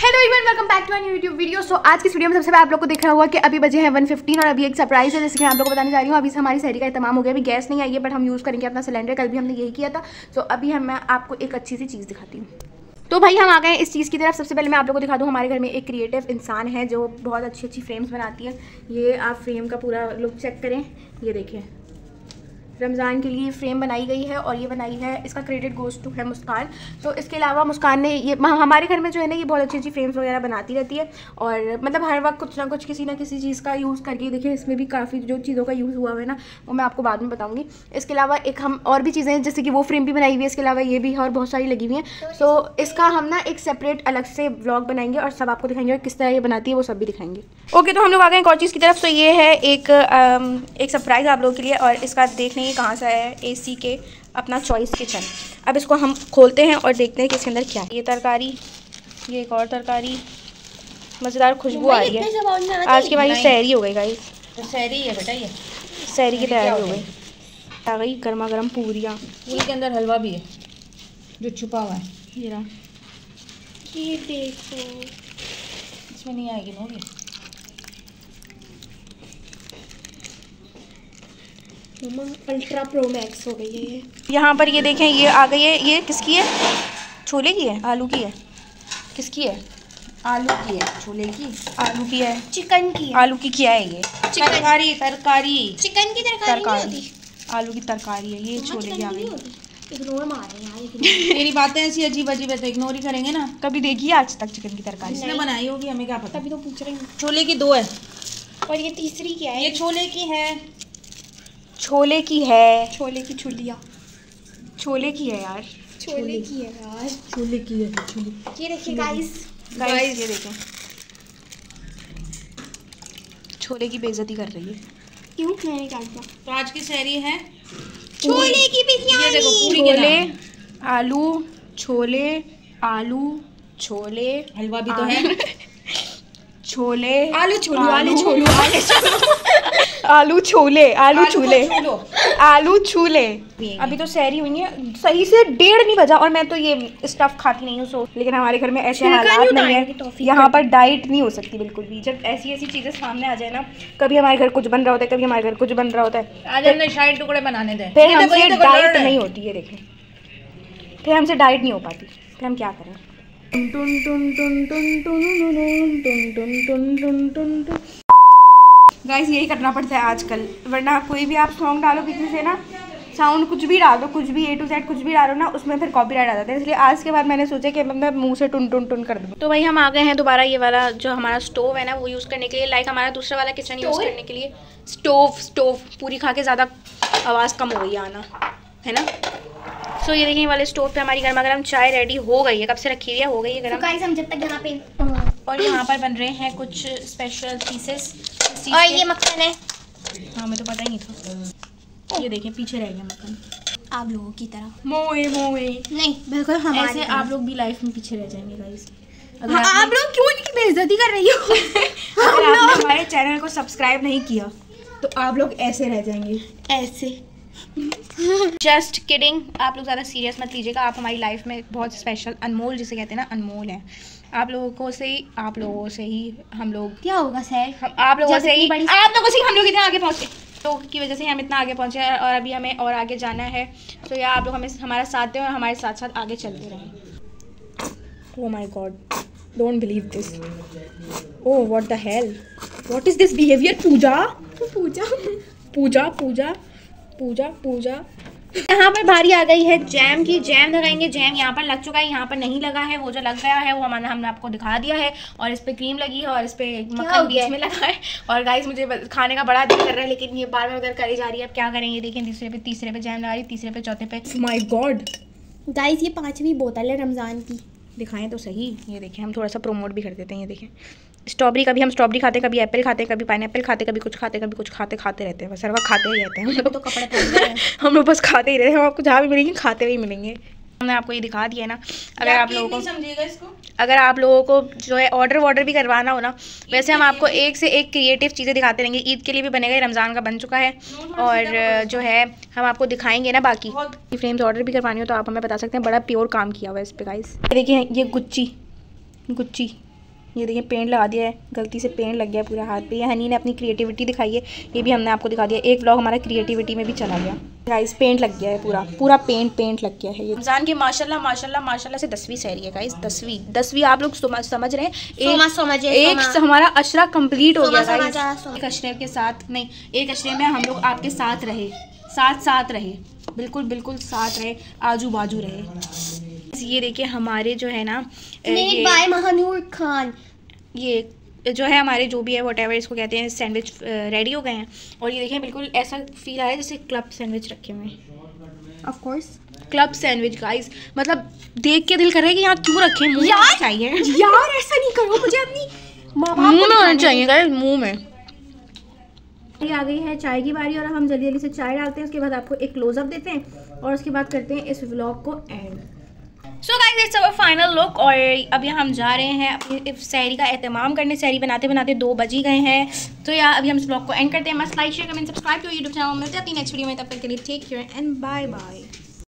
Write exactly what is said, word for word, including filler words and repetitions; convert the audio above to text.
Hello everyone, welcome back to my new YouTube video. So आज की video में सबसे पहले आप लोग को दिख रहा हुआ कि अभी बजे हैं वन फिफ्टीन और अभी एक सरप्राइज है जैसे कि मैं आप लोग को बताने जा रही हूँ। अभी से हमारी सहरी का इत्माम हो गया। अभी गैस नहीं आई है बट हम यूज़ करेंगे अपना सिलेंडर। कल भी हमने यही किया था। सो अभी हम मैं आपको एक अच्छी सी चीज़ दिखाती हूँ। तो भाई हम आ गए इस चीज़ की तरफ। सबसे पहले मैं आप लोगों को दिखा दूँ, हमारे घर में एक क्रिएटिव इंसान है जो बहुत अच्छी अच्छी फ्रेम्स बनाती है। ये आप फ्रेम का पूरा लुक चेक करें, ये देखिए रमज़ान के लिए फ्रेम बनाई गई है और ये बनाई है, इसका क्रेडिट गोज़ टू है मुस्कान। तो इसके अलावा मुस्कान ने ये हमारे घर में जो है ना ये बहुत अच्छी अच्छी फ्रेम्स वगैरह बनाती रहती है और मतलब हर वक्त कुछ ना कुछ किसी ना किसी चीज़ का यूज़ करके। देखिए इसमें भी काफ़ी जो चीज़ों का यूज़ हुआ है ना वो मैं आपको बाद में बताऊँगी। इसके अलावा एक हम और भी चीज़ें जैसे कि वो फ्रेम भी बनाई हुई है, इसके अलावा ये भी है और बहुत सारी लगी हुई हैं। सो इसका हम ना एक सेपरेट अलग से व्लॉग बनाएंगे और सब आपको दिखाएंगे और किस तरह ये बनाती है वो सब भी दिखाएंगे। ओके, तो हम लोग आ गए एक और चीज़ की तरफ। तो ये है एक एक सरप्राइज़ आप लोगों के लिए और इसका देख लेंगे कहाँ से है। एसी के अपना चॉइस किचन। अब इसको हम खोलते हैं और देखते हैं कि इसके अंदर क्या है। ये तरकारी, ये एक और तरकारी, मज़ेदार खुशबू आ रही है। आज के बाद ये सहरी हो गई गाइस। तो सहरी है बेटा, ये सहरी की तैयारी हो गई। आ गई गर्मा गर्म पूरियाँ। पूरी के अंदर हलवा भी है जो छुपा हुआ है। ये रहा, ये देखो। इसमें नहीं आएगी ना ये। अल्ट्रा प्रो मैक्स हो गई है ये। यहाँ पर ये देखें, ये आ गई है। ये किसकी है? छोले की है, आलू की है? किसकी है? आलू की है। छोले की? आलू की है, चिकन की है। आलू की क्या है ये? तरकारी तरकारी चिकन की तरकारी नहीं होती। आलू की तरकारी है ये। छोले की आ गई। इग्नोर मार रहे हैं यार। मेरी बातें ऐसी अजीब अजीब है तो इग्नोर ही करेंगे ना। कभी देखी है आज तक चिकन की तरकारी? इसने बनाई होगी, हमें क्या पता। तभी तो पूछ रही हूँ। छोले की दो है और ये तीसरी क्या है? ये छोले की है। छोले की है। छोले की छुलिया। छोले की है यार। छोले की है यार। छोले की है छोले। ये देखिए गाइस, गाइस ये देखें, छोले की बेइज्जती कर रही है। क्यों मैंने क्या किया? तो आज की सहरी है छोले की ये बिरयानी। देखो पूरी के छोले, नाम। आलू, छोले, आलू, छोले, हलवा भी तो है। छोले, आलू छोलू, आलू छोलू, आलू छोले, आलू छोले, छोलो। आलू छूले। अभी तो सहरी हुई है, सही से डेढ़ नहीं बजा और मैं तो ये स्टफ खाती नहीं हूँ। सो लेकिन हमारे घर में ऐसे हालात नहीं है, यहाँ पर डाइट नहीं हो सकती बिल्कुल भी। जब ऐसी ऐसी चीज़ें सामने आ जाए ना, कभी हमारे घर कुछ बन रहा होता है, कभी हमारे घर कुछ बन रहा होता है, आज हमने शाही टुकड़े बनाने दे। फिर हमसे डाइट नहीं होती है। देखें, फिर हमसे डाइट नहीं हो पाती, फिर हम क्या करें। गाइस यही करना पड़ता है आजकल, वरना कोई भी आप सॉन्ग डालो पीछे से ना, साउंड कुछ भी डाल दो, कुछ भी ए टू जेड कुछ भी डालो ना, उसमें फिर कॉपीराइट आ जाता है। इसलिए आज के बाद मैंने सोचा कि मतलब मुंह से टुन टुन टुन कर दूँ। तो भाई हम आ गए हैं दोबारा ये वाला जो हमारा स्टोव है ना वो यूज़ करने के लिए। लाइक हमारा दूसरा वाला किचन यूज़ करने के लिए। स्टोव स्टोव पूरी खा के ज़्यादा आवाज़ कम हो गई आना, है ना। सो ये देखिए वाले स्टोव पे हमारी गर्मा गर्म चाय रेडी हो गई है, कब से रखी हुई है, हो गई है गर्म। तो गाइस हम जब तक यहाँ पे और यहाँ पर बन रहे हैं कुछ स्पेशल पीसेस। और ये मक्खन है। हाँ मुझे तो पता ही नहीं था। ये देखिए पीछे रह गया मक्खन। आप लोगों की तरह मोए मोए नहीं, बिल्कुल हमारे ऐसे आप लोग भी लाइफ में पीछे रह जाएंगे गाइस। अगर हाँ, आप लोग क्यों इनकी बेइज्जती कर रही हो? अगर आपने हमारे चैनल को सब्सक्राइब नहीं किया तो आप लोग ऐसे रह जाएंगे, ऐसे। Just kidding. आप लोग ज़्यादा सीरियस मत लीजिएगा। आप हमारी लाइफ में बहुत स्पेशल, अनमोल जिसे कहते हैं ना, अनमोल है। आप लोगों को से ही आप लोगों से ही हम लोग क्या होगा सर? हम आप लोगों जब से ही इतनी बड़ी- आप लोगों से ही हम लोग इतना आगे पहुँचे। तो की वजह से हम इतना आगे पहुँचे हैं और अभी हमें और आगे जाना है। तो या आप लोग हमें हमारा साथ दें और हमारे साथ साथ आगे चलते रहें। Oh my God, don't believe this. Oh what the hell, what is this behaviour? Pooja Pooja Pooja Pooja Pooja Pooja. यहाँ पर बारी आ गई है जैम की। जैम लगाएंगे। जैम यहाँ पर लग चुका है, यहाँ पर नहीं लगा है। वो जो लग गया है वो हमारा हमने आपको दिखा दिया है। और इस पे क्रीम लगी है और इस पे मक्खन बीच में लगा है। और गाइस मुझे खाने का बड़ा दिल कर रहा है लेकिन ये बार बार उधर करी जा रही है। अब क्या करेंगे? देखें, तीसरे पे तीसरे पे जैम लगा रही, तीसरे पे चौथे पे। माय गॉड गाइस ये पांचवी बोतल है रमज़ान की। दिखाएं तो सही। ये देखें, हम थोड़ा सा प्रोमोट भी कर देते हैं। ये देखें, स्ट्रॉबेरी, कभी हम स्ट्रॉबेरी खाते हैं, कभी एप्पल खाते हैं, कभी पाइनएप्पल खाते हैं, कभी कुछ खाते हैं, कभी कुछ खाते खाते रहते हैं। बस हर वक्त खाते ही रहते हैं हम लोग। तो कपड़े पहन रहे हैं। हम लोग बस खाते ही रहते हैं। हम आपको जहाँ भी मिलेंगे खाते हुए मिलेंगे। हमने आपको ये दिखा दिया है ना। अगर आप लोगों को समझिएगा इसको, अगर आप लोगों को जो है ऑर्डर वॉर्डर भी करवाना हो ना, वैसे हम आपको एक से एक क्रिएटिव चीज़ें दिखाते रहेंगे। ईद के लिए भी बनेगा, रमज़ान का बन चुका है और जो है हम आपको दिखाएंगे ना। बाकी फ्रेम्स ऑर्डर भी करवानी हो तो आप हमें बता सकते हैं। बड़ा प्योर काम किया हुआ है इस पे गाइस। देखिए ये गुच्ची गुच्ची ये देखिए पेंट लगा दिया है, गलती से पेंट लग गया पूरा हाथ पे। ये हनी ने अपनी क्रिएटिविटी दिखाई है, ये भी हमने आपको दिखा दिया। एक व्लॉग हमारा क्रिएटिविटी में भी चला गया गाइस, पेंट लग गया है पूरा पूरा पेंट पेंट लग गया है। ये रमज़ान की माशाल्लाह माशाल्लाह माशाल्लाह से दसवीं सहरी है गाइस, दसवीं दसवीं आप लोग समझ समझ रहे हैं। एक, एक हमारा अशरा कंप्लीट हो गया गाइस। एक अशरे के साथ नहीं, एक अशरे में हम लोग आपके साथ रहे, साथ साथ रहे, बिल्कुल बिल्कुल साथ रहे, आजू बाजू रहे। ये देखिए हमारे जो है ना मेड बाय महानूर खान, ये जो है हमारे जो भी है व्हाटएवर इसको कहते हैं सैंडविच रेडी हो गए हैं। और ये देखें बिल्कुल ऐसा फील आ रहा है जैसे क्लब सैंडविच रखे हुए हैं। Of course club sandwich guys, मतलब देख के दिल कर रहा है कि यहाँ क्यों रखे, मुंह में चाहिए यार ऐसा नहीं करो, मुझे अपनी मुंह में होना चाहिए गाइस, मुंह में। ये आ गई है चाय की बारी और हम जल्दी जल्दी से चाय डालते हैं, उसके बाद आपको एक क्लोजअप देते हैं और उसके बाद करते हैं इस व्लॉग को end. So guys it's our final look. और अभी हम जा रहे हैं अपनी सहरी का एहतमाम करने, सहरी बनाते बनाते दो बज ही गए हैं। तो यार अभी हम इस ब्लॉग को एंड करते हैं। मस्त like share comment subscribe to YouTube channel. मिलते हैं अपनी नेक्स्ट वीडियो में, तब तक के लिए take care and bye bye.